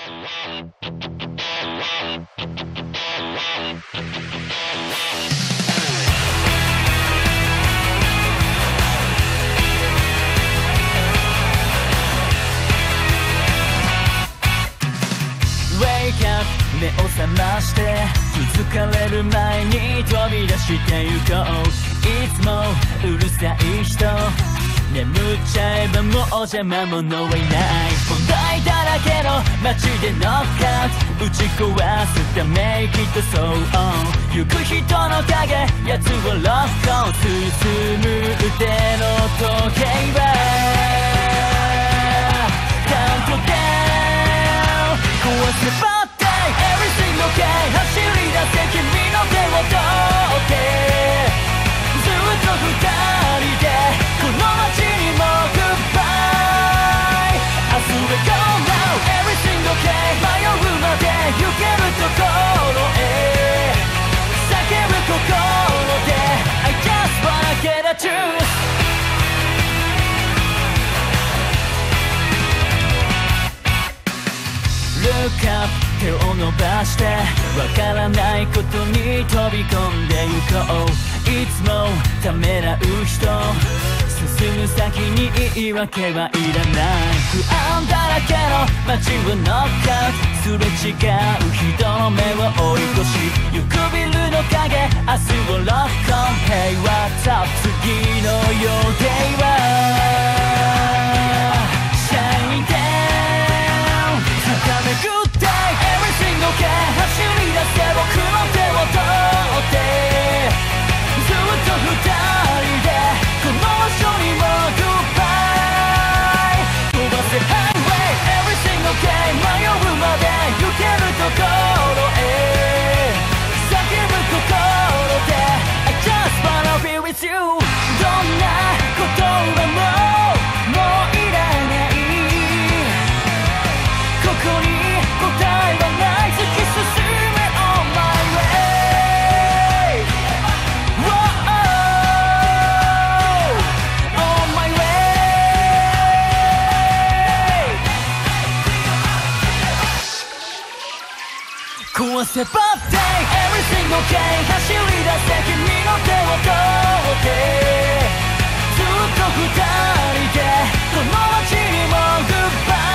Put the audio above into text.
目を覚まして気づかれる前に飛び出してゆこう。いつもうるさい人、眠っちゃえばもう邪魔者はいない。問題だらけの街でノックアウト、打ち壊すため息と騒音。行く人の影、奴をロックオン。進む腕の時計はカウントダウン。壊せばEverything okay 走り出せ君の手を取ってずっと二人でこの街にも Goodbye 明日へ Go now Everything okay 迷うまで行けるところへ叫ぶ心で I just wanna get a truth Look up手を伸ばしてわからないことに飛び込んでゆこう。いつもためらう人、進む先に言い訳はいらない。不安だらけの街をノックアウト、すれ違う人の目を追い越しゆくビルの影、明日をロックオン。Hey what's up 次の予定はシャインダウン掴めグッEverything okay 走り出せ僕の手を取ってずっと二人でこの場所にも Goodbye 飛ばせ Highway Everything okay 迷うまで行けるところへ叫ぶ心で I just wanna be with you どんな言葉もういらないここに答えはない突き進め On my way On my way 壊せば Day Everything okay 走り出せ君の手を取ってずっと二人でこの街にも Goodbye